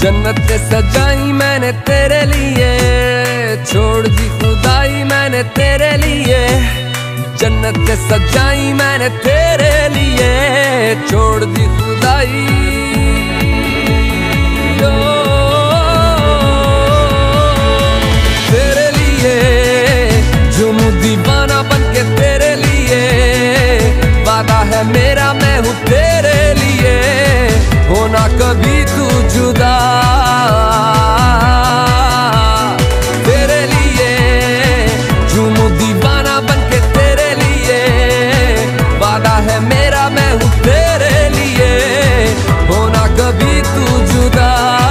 जन्नत सजाई मैंने तेरे लिए, छोड़ दी खुदाई मैंने तेरे लिए। जन्नत सजाई मैंने तेरे लिए, छोड़ दी खुदाई। तेरे लिए झूमूं दीवाना बनके तेरे लिए, वादा है मेरा मैं हूँ तेरे लिए, होना कभी तू जुदा। तेरे लिए झूमूं दीवाना बनके तेरे लिए, वादा है मेरा मैं हूँ तेरे लिए, होना कभी तू जुदा।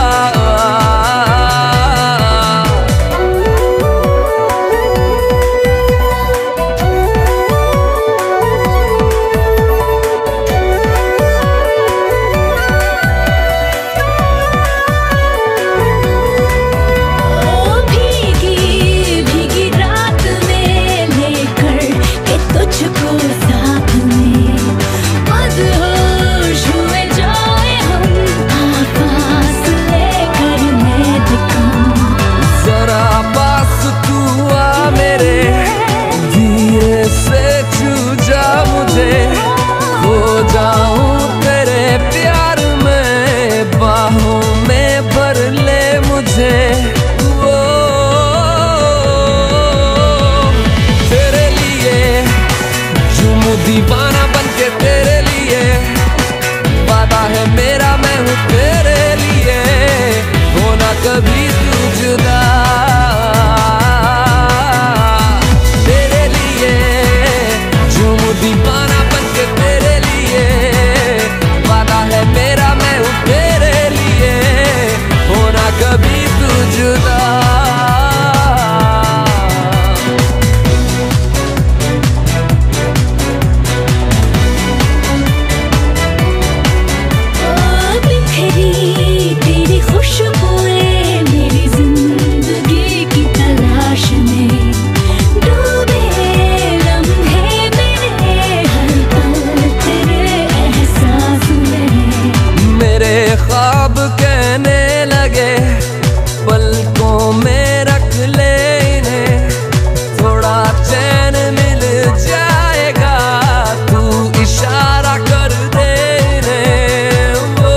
दीवाना बनके तेरे लिए, वादा है मेरा मैं हूँ तेरे लिए, होना कभी तू जुदा। तेरे लिए झूमूं दीवाना बनके तेरे लिए, वादा है मेरा मैं हूँ तेरे लिए, होना कभी तू जुदा। ख्वाब कहने लगे पलकों में रख ले इन्हें, थोड़ा चैन मिल जाएगा तू इशारा कर दे इन्हें। वो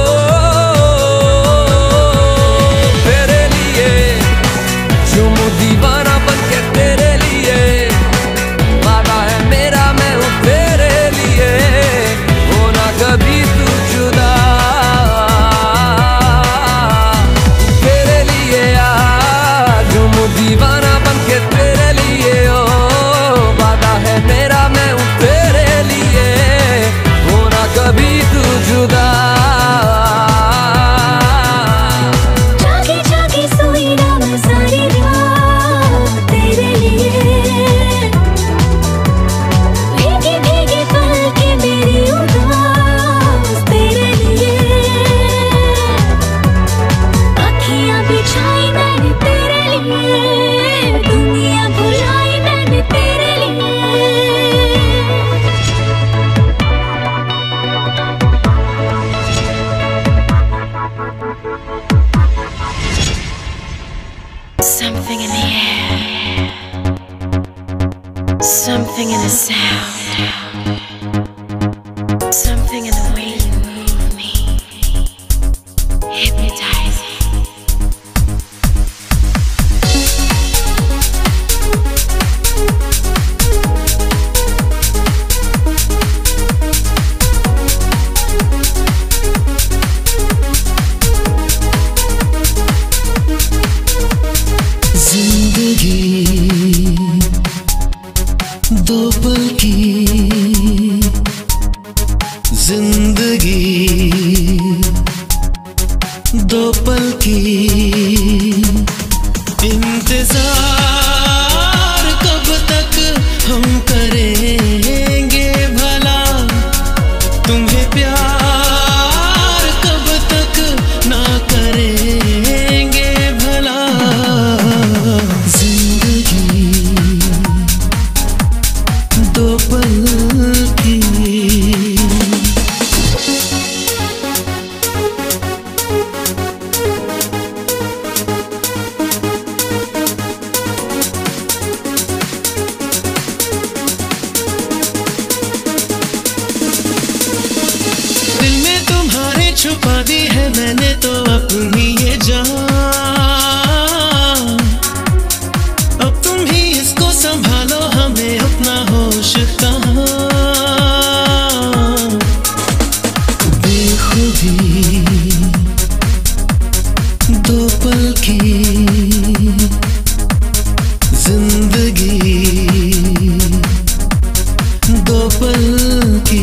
तेरे लिए झूमूं दीवाना बनके तेरे लिए, वादा है मेरा मैं हूँ तेरे लिए, होना कभी तू जुदा। दीवाना बनके तेरे लिए, ओ वादा है मेरा मैं हूँ तेरे लिए, होना कभी तू जुदा। जागे जागे सोई ना मैं सारी रात तेरे लिए, भीगे भीगे पलके मेरी उदास तेरे लिए, अखियाँ बिछाई मैंने तेरे लिए, दुनिया बुलाई मैंने तेरे लिए। Something in the air, something in the sound, something in the way you move me, hypnotizing. दो पल की जिंदगी, दो पल की इंतजार कब तक हम करेंगे भला, तुम्हें प्यार कब तक ना करेंगे भला। दो पल की मैंने तो अपनी ये जान, अब तुम ही इसको संभालो, हमें अपना होश कहाँ। बेखुदी दो पल की जिंदगी, दो पल की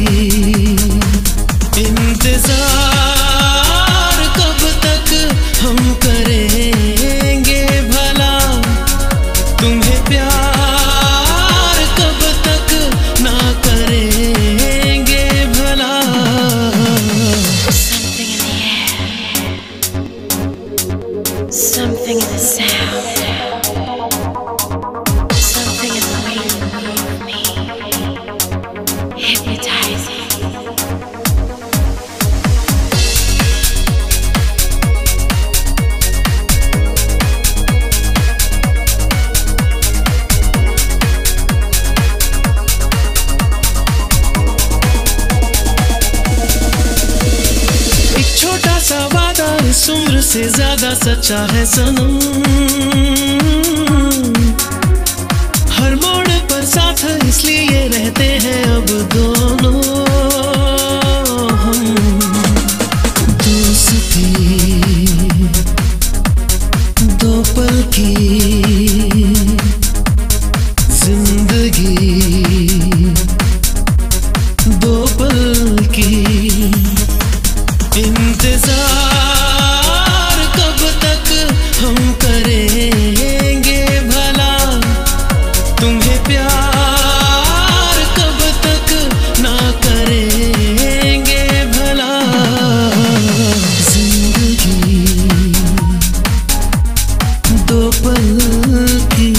इंतजार कब तक हम करेंगे भला, तुम्हें प्यार कब तक ना करेंगे भला। Something in the sound, something in the way you move me, hypnotizing. एक छोटा सा वादा इस उम्र से ज्यादा सच्चा है सनम, हर मोड़ पर साथ इसलिए रहते हैं अब दोनों हम। दोस्ती दो पल की जिंदगी, दो पल की इंतजार कब तक हम करेंगे भला, तुम्हें प्यार कब तक ना करेंगे भला। जिंदगी दो पल की।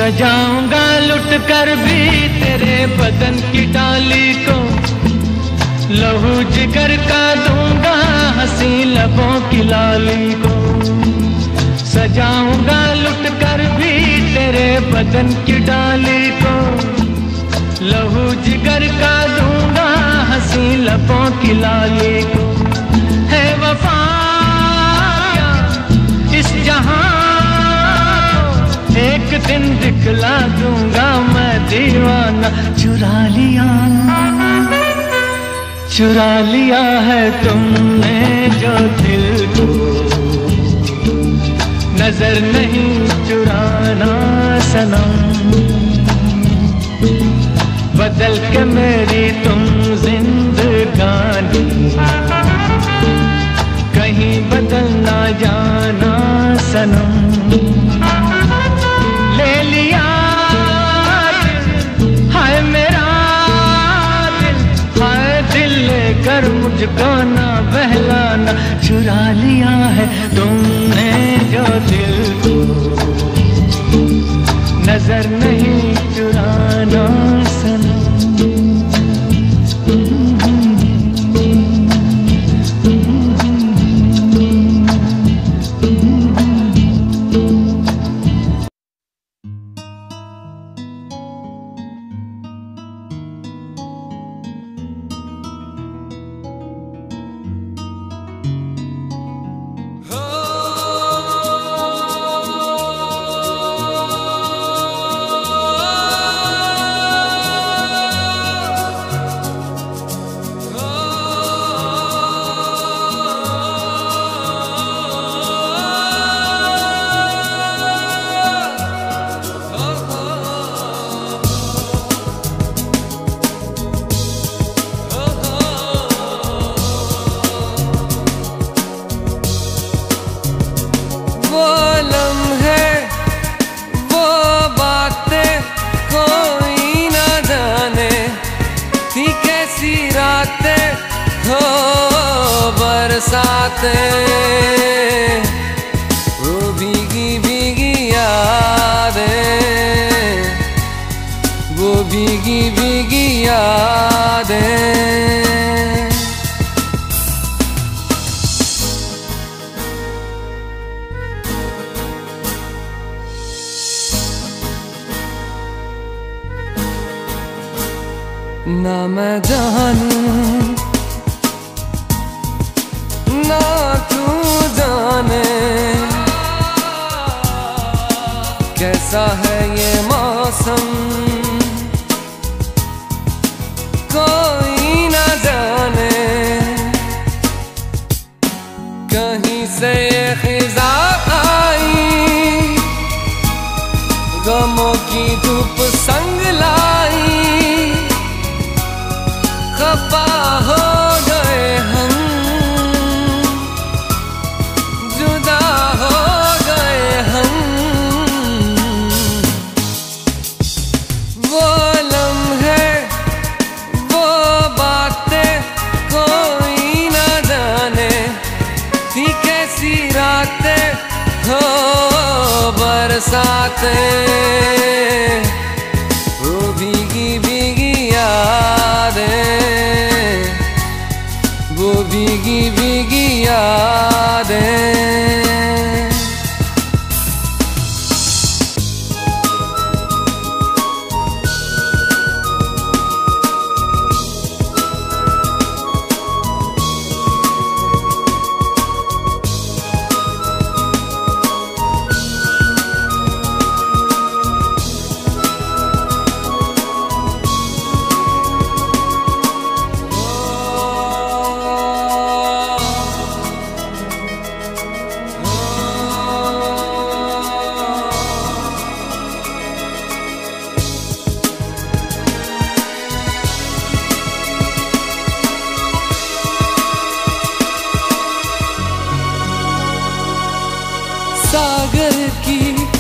सजाऊंगा लुट कर भी तेरे बदन की डाली को, लहू जिगर का दूंगा हंसी लबों की लाली को। सजाऊंगा लुट कर भी तेरे बदन की डाली को, लहू जिगर का दूंगा हंसी लबों की लाली को। है वफा इस जहां को एक दिन दिखला दूंगा मैं दीवाना। चुरा लिया है तुमने जो दिल को, नजर नहीं चुराना सनम। बदल के मेरी तुम जिंदगानी, कहीं बदल ना जाना सनम। ले लिया हाय मेरा दिल, हाय दिल लेकर मुझको ना बहलाना। चुरा लिया है तुमने जो दिल को, नजर नहीं चुराना सनम। वो भीगी भीगी यादें, वो भीगी भीगी यादें। ना मैं जानूं ना तू जाने, कैसा है ये मौसम कोई ना जाने। कहीं से ये खिज़ा आई, गमों की धूप संग लाई। खफा हो गए हम, जुदा हो गए हम। वो लम्हे वो बातें कोई ना जाने, थी कैसी रातें हो बरसातें। वो भीगी भीगी यादें, वो भीगी भीगी यादें। सागर की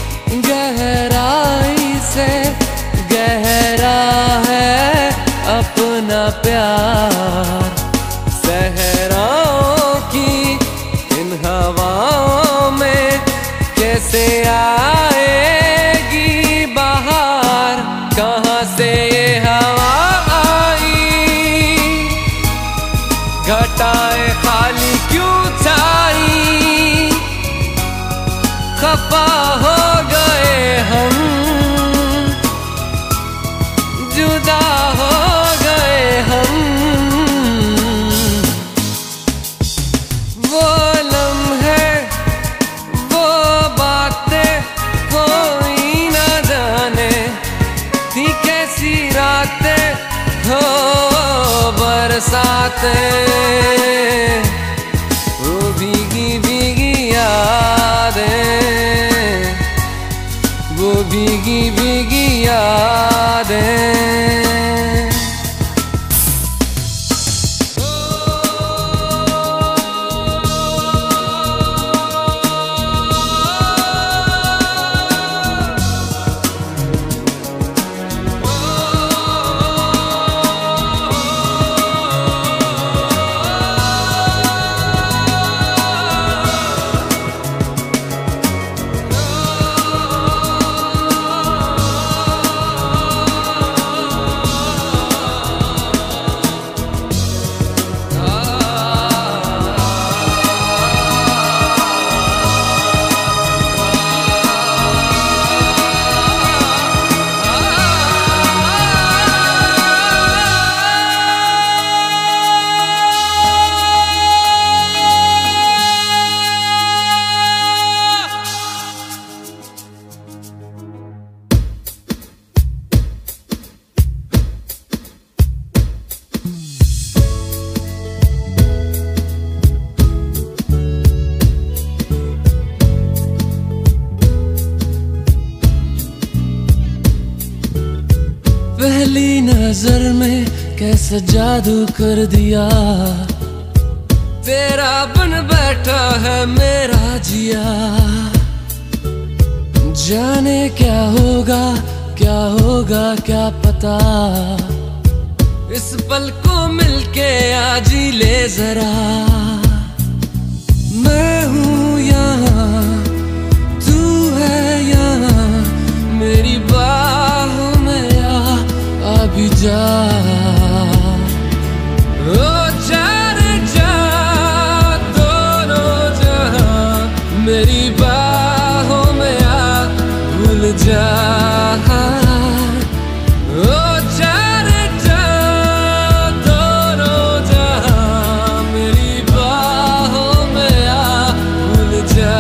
गहराई से गहरा है अपना प्यार। सहराओं की इन हवाओं में कैसे आएगी बाहर। क्यों छाई, खफा हो गए हम, जुदा हो गए हम। वो लम्हे, वो बातें कोई ना जाने, थी कैसी रातें हो बरसातें, वो भीगी भीगी यादें, वो भीगी भीगी यादें। पहली नजर में कैसा जादू कर दिया, तेरा बन बैठा है मेरा जिया। जाने क्या होगा क्या पता, इस पल को मिलके आज ही ले जरा। मैं हूँ यहाँ, तू है यहाँ, मेरी बाहों में आ भी जा। ओ जा रे जा, दोनों जहां मेरी बाहों में आ भूल जा। ओ जा रे जा, दोनों जहां मेरी बाहों में आ भूल जा।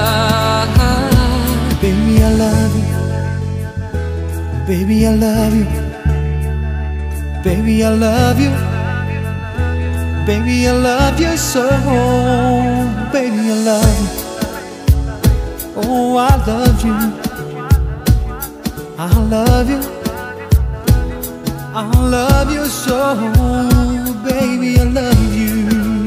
Baby, I love you. Baby, I love you. Baby, I love you. Baby, I love you so. Baby, I love you. Oh, I love you. I love you. I love you so. Baby, I love you.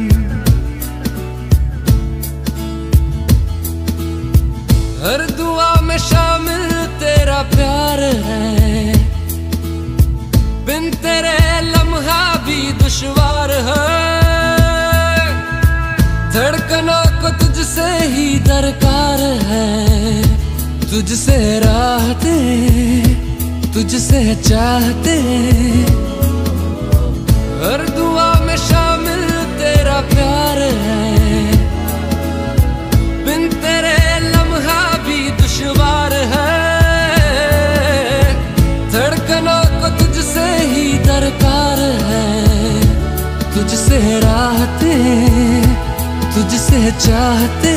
हर दुआ में शामिल तेरा प्यार है, बिन तेरे लम्हा भी दुश्वार है। धड़कनों को तुझसे ही दरकार है, तुझसे राहते, तुझसे चाहते। हर दुआ में शामिल तेरा प्यार है, बिन तेरे लम्हा भी दुश्वार है। धड़कनों को तुझसे ही दरकार है, तुझसे राहते, तुझसे चाहते।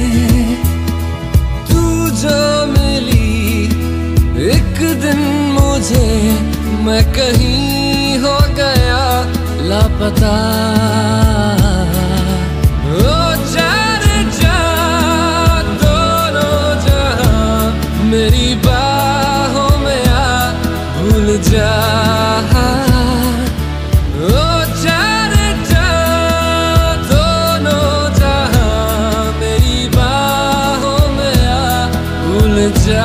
तू जो मिली एक दिन मुझे, मैं कहीं हो गया लापता। ओ जा रे जा, दोनों जहां मेरी बाहों में आ भूल जा। ओ जा रे जा, दोनों जहां मेरी बाहों में आ भूल जा।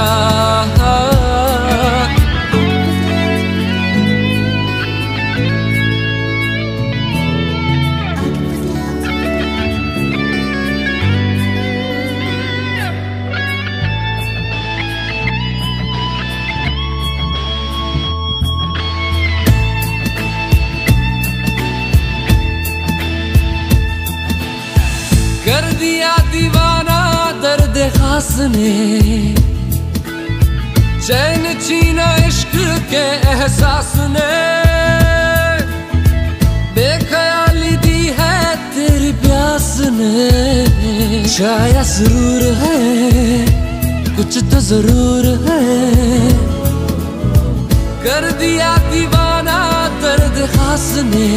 खास ने, चैन छीना इश्क के एहसास ने, बेख्याली दी है तेरी प्यास ने। शायद जरूर है कुछ तो जरूर है, कर दिया दीवाना दर्द खास ने,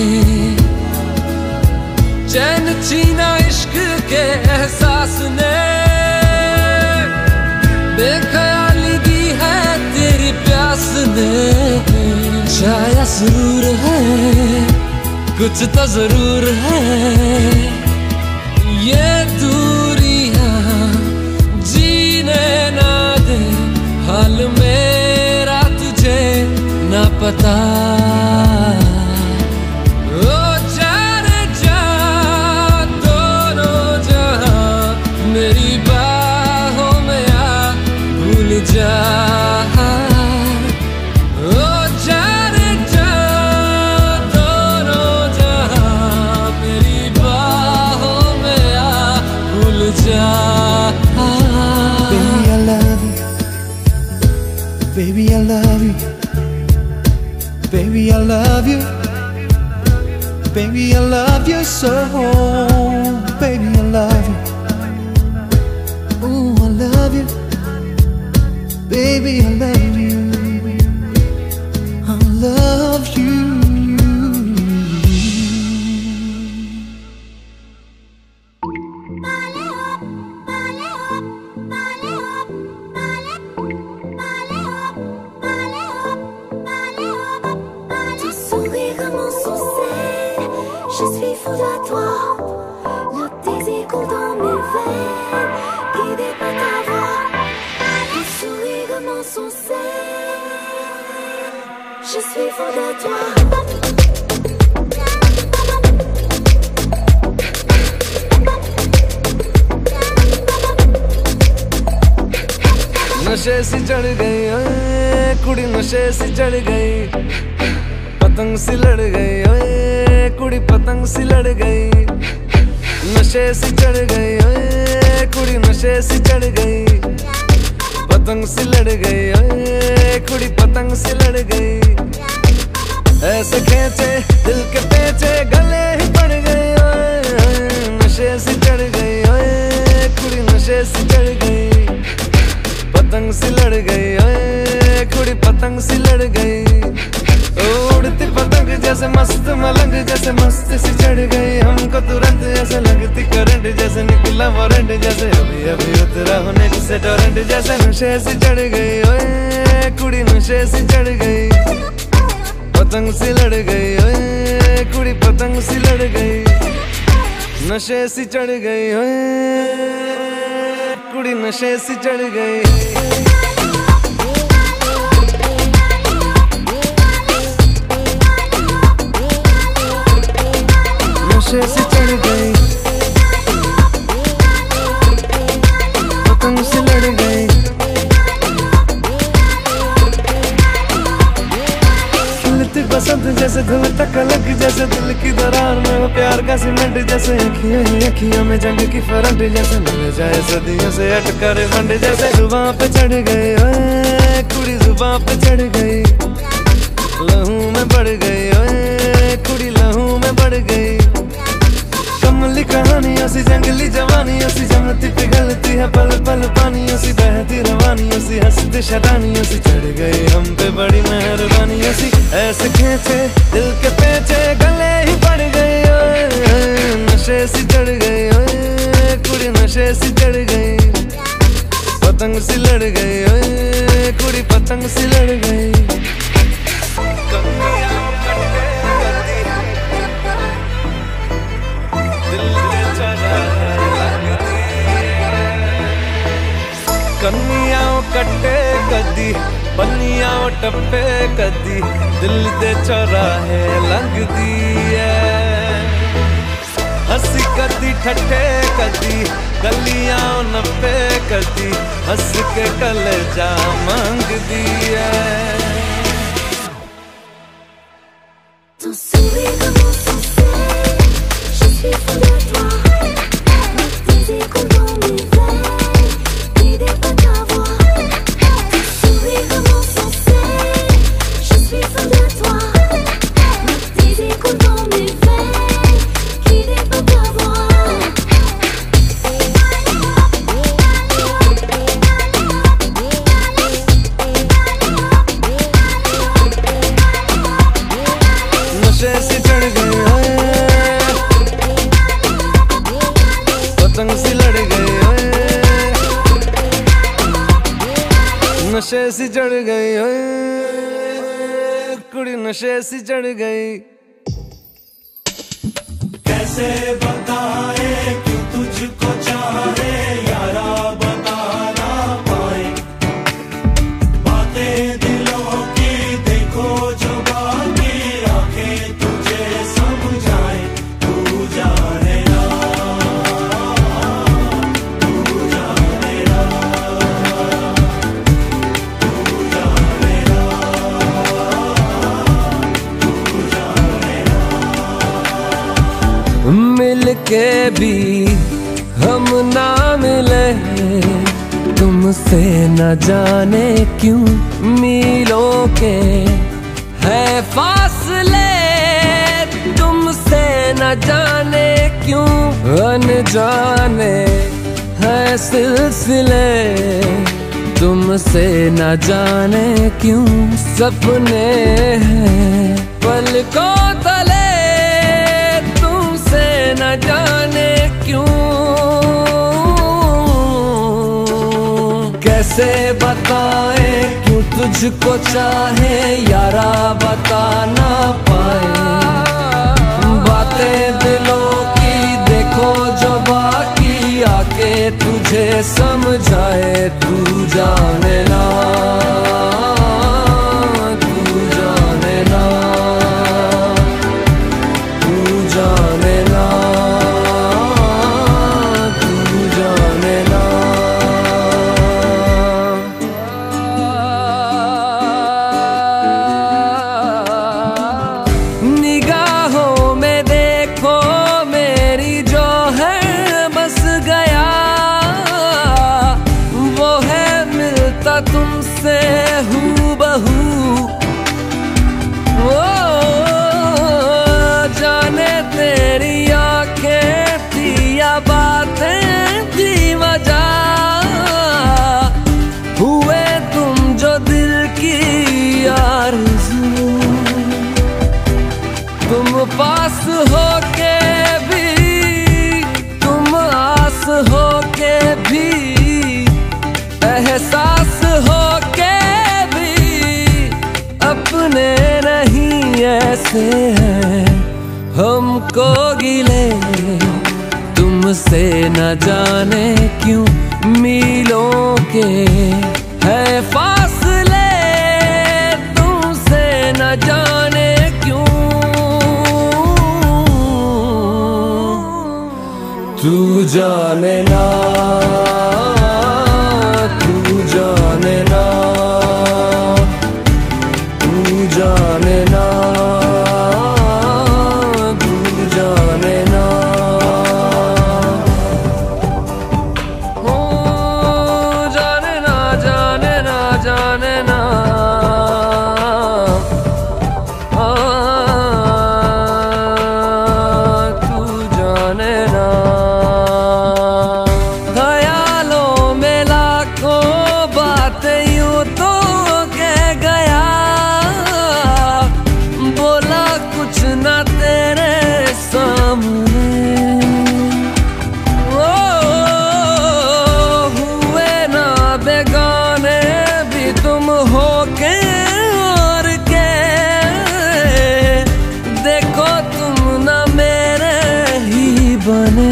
चैन छीना इश्क के एहसास ने, बेख्याली दी है तेरी प्यास ने। शायद जरूर है कुछ तो जरूर है, ये दूरियां जीने ना दे हाल मेरा तुझे ना पता। ओ जाने जा दोनों जहां मेरी बाहों में आ भूल जा। Baby, I love you. Baby, I love you. Baby, I love you so. Baby, I love you. Ooh, I love you. Baby, I love you. I love you. Je suis fou de toi, le désir coule dans mes veines, guidé par ta voix, le sourire de mon sourcil. Je suis fou de toi. नशे सी चढ़ गई ओए कुड़ी, नशे सी चढ़ गई, पतंग सी लड़ गई ओए कुड़ी, पतंग सी लड़ गई। नशे सी चढ़ गई ओए कुड़ी, नशे सी चढ़ गई, पतंग सी लड़ गई ओए कुड़ी, पतंग सी लड़ गई। ऐसे खेचे दिल के पेचे गले ही पड़ गई ओए, नशे सी चढ़ गई ओए कुड़ी, नशे सी चढ़ गई, पतंग सी लड़ गई ओए कुड़ी, पतंग सी लड़ गई। उड़ती पतंग जैसे मस्त मलंग, जैसे मस्त सी चढ़ गई हमको तुरंत, जैसे लगती करंट, जैसे निकला वारंट, जैसे अभी अभी उतरा होने से टोरेंट, जैसे नशे सी चढ़ गई ओए कुड़ी, नशे सी चढ़ गई, पतंग सी लड़ गई ओए कुड़ी, पतंग सी लड़ गई। नशे सी चढ़ गई ओए कुड़ी, नशे सी चढ़ गई। नशे से चढ़ गई, पतंग से लड़ गई। खिलती बसंत जैसे धुल तक अलग, जैसे दिल की दरार में वो प्यार का सीमेंट, जैसे अखियों ही अखियों में जंग की फरंट, जैसे मिल जाए सदियों से अटका रे फंड, जैसे जुबां पे चढ़ गई ओए कुड़ी, जुबां पे चढ़ गई, लहू में बढ़ गई ओए कुड़ी, लहू में बढ़ गई। कमली कहानियों सी जंगली जवानियों सी, जमती पिघलती है पल पल पानियों सी, बहती रवानियों सी, हंसती शरानियों सी, चढ़ गई हम पे बड़ी मेहरबानियों सी। ऐसे खेचे दिल के पेचे गले ही पड़ गई ओए, नशे सी चढ़ गई ओए कुड़ी, नशे सी चढ़ गई, पतंग सी लड़ गई ओए कुड़ी, पतंग सी लड़ गई। कन्नियां कट्टे कदी, बन्नियां टप्पे कदी, दिल दे चौराहे लंघदी है। हंसी कदी ठट्ठे कदी, गलियां नप्पे कदी, हंस के कलेजा मांगदी है। Ton sourire comme un sunset, je suis fou de toi, le désir coule dans mes veines, चढ़ गई, नशे सी चढ़ गई, कुड़ी नशे सी चढ़ गई। कैसे बताए क्यों तुझको चाहे यारा, बता ना पाए बातें दिलों की, देखो जो बाकी आंखें तुझे समझाए। तू जाने ना, तू जाने ना, तू जाने ना, तू जाने ना। मिल के भी हम ना मिले, तुमसे न जाने क्यों मीलों के है फासले, तुमसे न जाने क्यों अनजाने है सिलसिले, तुमसे न जाने क्यों सपने हैं पलकों तले, तुमसे न जाने क्यों। कैसे बताए क्यों तुझको चाहे यारा, बता ना पाए बातें दिलों की, देखो जो बाकी आके तुझे समझाए। तू जाने ना, तू जाने ना, तू जाने ना, तू जाने ना। निगाहों में देखो मेरी जो है बस गया, वो है मिलता तुमसे हूबहू। ओ जाने तेरी आंखें थी या बातें थी वजह, हुए तुम जो दिल की आरज़ू, तुम पास होके भी, तुम आस होके भी, एहसास होके भी अपने नहीं ऐसे हैं हमको गिले, तुमसे न जाने क्यों मीलों के है फासले, तुमसे न जाने क्यों। तू जाने ना, तू जाने ना, तू जाने ना, तू जाने ना। ओ जाने ना, जाने ना, जाने ना, तू जाने ना। ख्यालों में लाखों बातें यूं तो कह गया, बोला कुछ ना तेरे सामने, ओ हुए ना बेगाने भी तुम हो के और के, देखो तुम ना मेरे ही बने।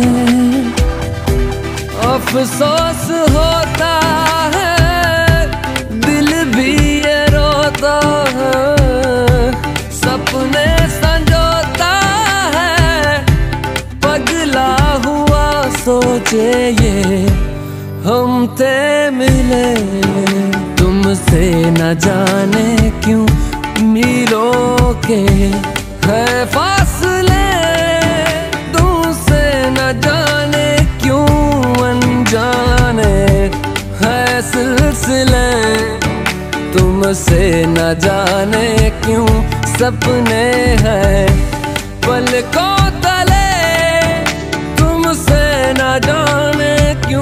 अफसोस होता है दिल भी ये रोता है, सपने संजोता है पगला हुआ सोचे ये हम ते मिले, तुमसे न जाने क्यों मीलों के है फासले, तुमसे न जाने क्यों अनजाने है सिलसिले, तुमसे न जाने क्यों सपने हैं पलकों तले, तुमसे न जाने क्यों।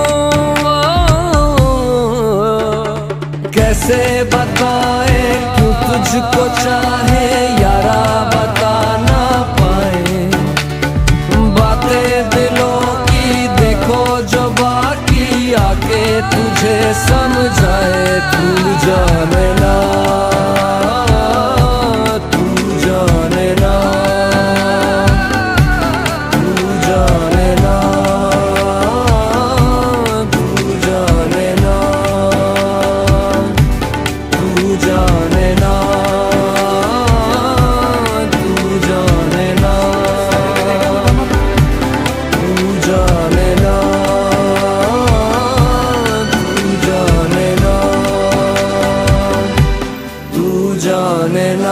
कैसे बताए क्यों तुझको चाहे यारा, बता ना पाए बातें दिलों की, देख देखो जो बाकी आके तुझे समझाए, तू जाने ना, तू जाने ना, तू जाने ना, तू जाने ना, तू जाने ना, तू जाने ना, तू जाने ना, तू जाने ना,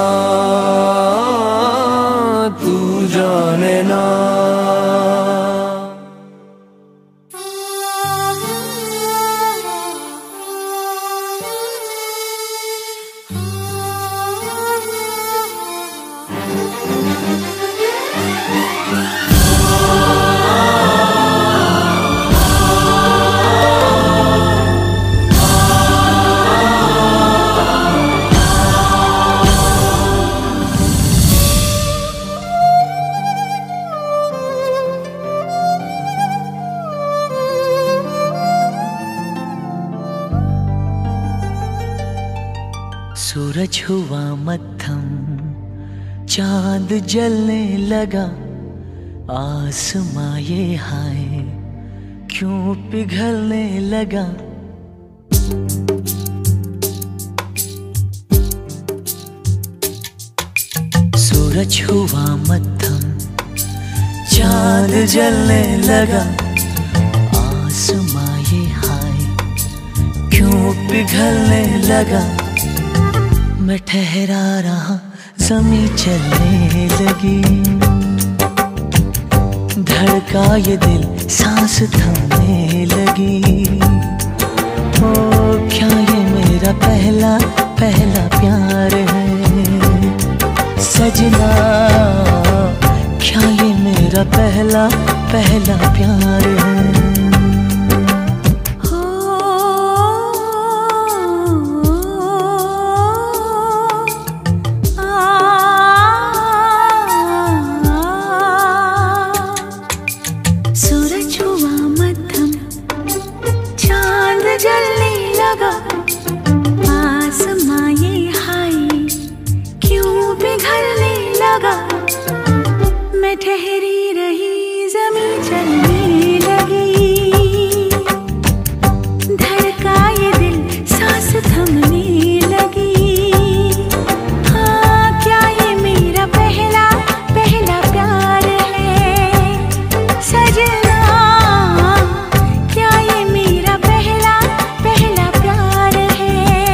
तू जाने ना। सूरज हुआ मद्धम, चांद जलने लगा, आसमां ये हाय क्यों पिघलने लगा। सूरज हुआ मद्धम, चांद जलने लगा, आसमां ये हाय क्यों पिघलने लगा। मैं ठहरा रहा, ज़मीं चलने लगी, धड़का ये दिल, सांस थमने लगी। ओ क्या ये मेरा पहला पहला प्यार है सजना, क्या ये मेरा पहला पहला प्यार है। ठहरी रही, ज़मीं चलने लगी, धड़का ये दिल, सांस थमने लगी। हाँ क्या ये मेरा पहला पहला प्यार है सजना, क्या ये मेरा पहला पहला प्यार है।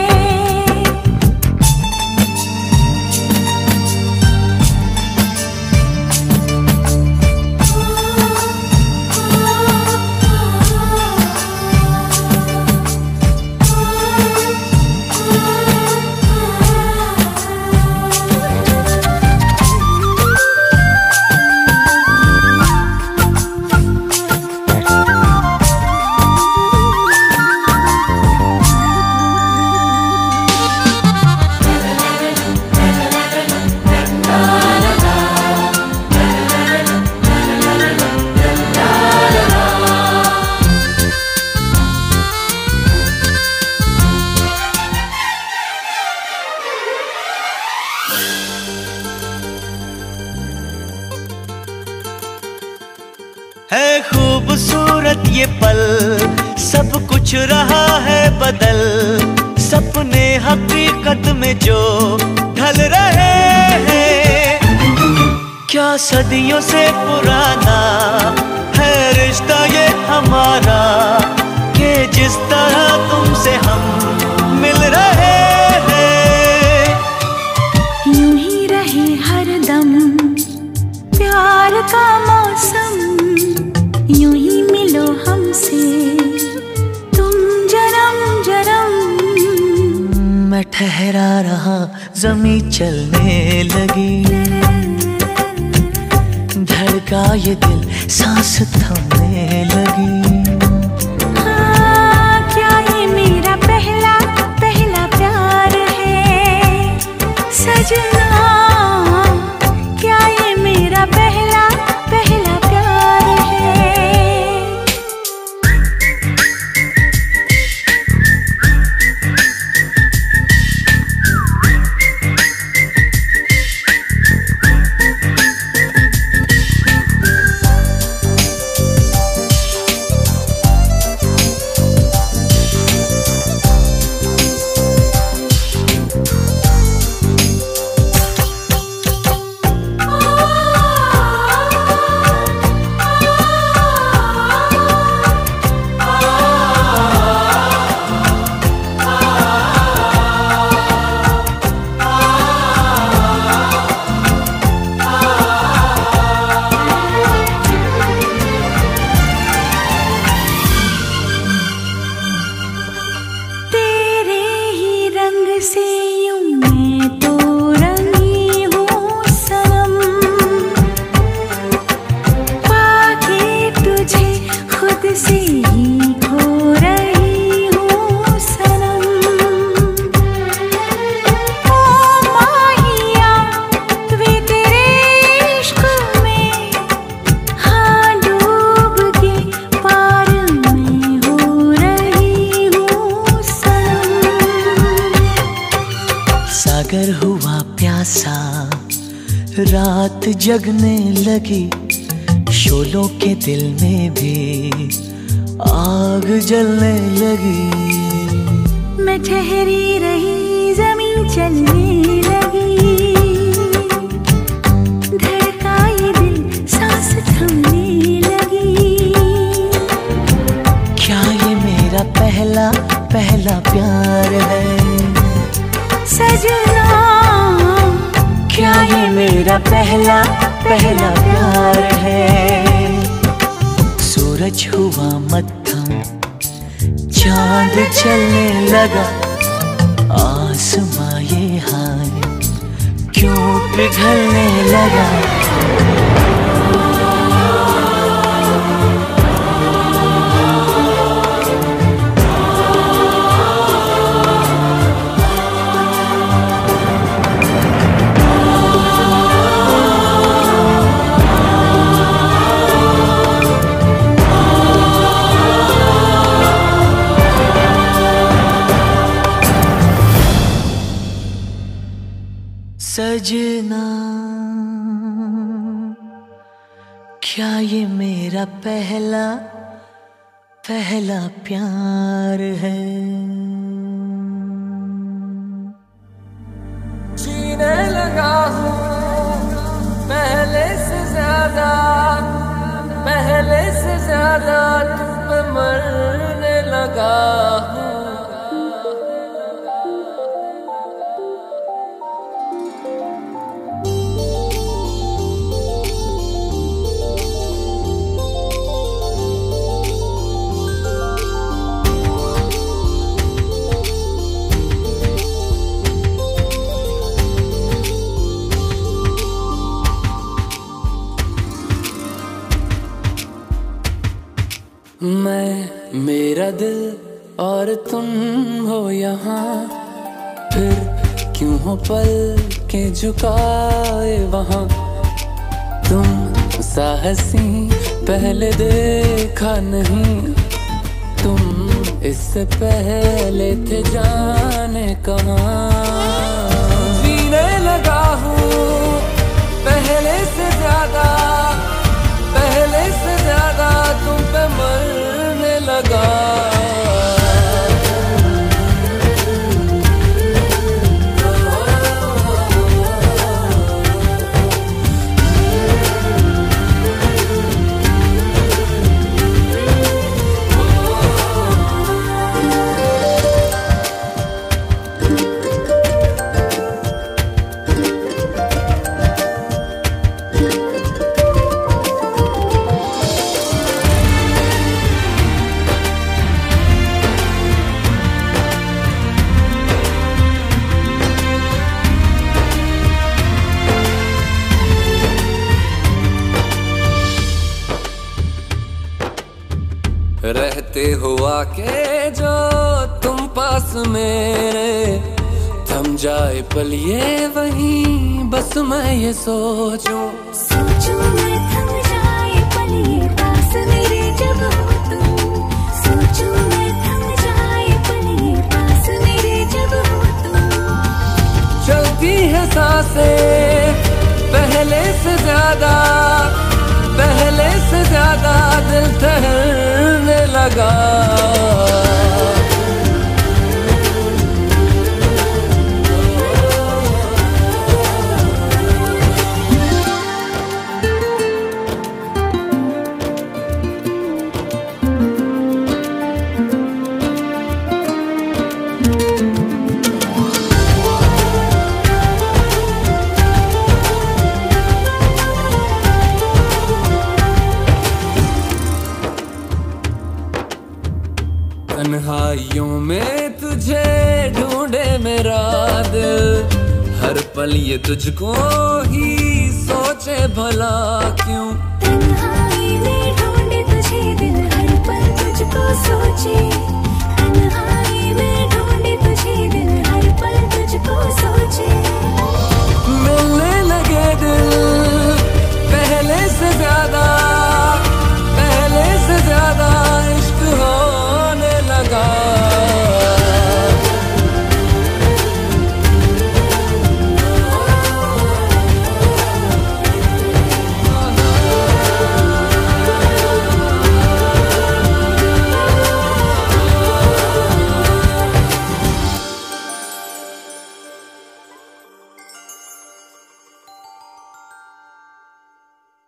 है खूबसूरत ये पल, सब कुछ रहा है बदल, सपने हकीकत में जो ढल रहे हैं। क्या सदियों से पुराना है रिश्ता ये हमारा, कि जिस तरह तुमसे हम मिल रहे हैं। यूं ही रहे हरदम प्यार का मौसम, यूं ही मिलो हमसे तुम जन्म जन्म। मैं ठहरा रहा, ज़मीं चलने लगी, धड़का ये दिल, सांस थमने लगी। हाँ क्या ये मेरा पहला पहला प्यार है सजना, क्या ये मेरा पहला पहला प्यार है। से ही खो रही हूँ सनम। ओ माहिया वे तेरे इश्क में, हाँ डूब के पार में हो रही हूँ सनम। सागर हुआ प्यासा, रात जगने लगी, शोलों के दिल में भी आग जलने लगी। मैं ठहरी रही जमीन चलने लगी, धड़का ये दिल सांस थमने लगी। क्या ये मेरा पहला पहला प्यार है सजना? क्या ये मेरा पहला पहला प्यार है? सूरज हुआ मत्थम, चांद चलने लगा, आसमां ये हाल क्यों पिघलने लगा? सजना, क्या ये मेरा पहला पहला प्यार है? जीने लगा हूँ पहले से ज्यादा, पहले से ज्यादा तुम पे मरने लगा हूँ। मैं, मेरा दिल और तुम हो यहाँ, फिर क्यों हो पल के झुकाए वहाँ? तुम साहसी पहले देखा नहीं, तुम इससे पहले थे जाने कहाँ। जीने लगा हूँ पहले से ज्यादा, पहले से ज्यादा तुम पे मरने लगा। रहते हुआ के जो तुम पास मेरे, थम जाए पल ये वहीं, बस मैं ये सोचूं मैं थम जाए पल ये पास मेरे जब हो तुम। सोचूं मैं थम जाए पल ये पास मेरे जब हो तुम। चलती है सांसें पहले से ज्यादा, पहले से ज्यादा दिल ठहरने लगा। तन्हाइयों में तुझे ढूंढे मेरा दिल, हर पल ये तुझको ही सोचे भला क्यों।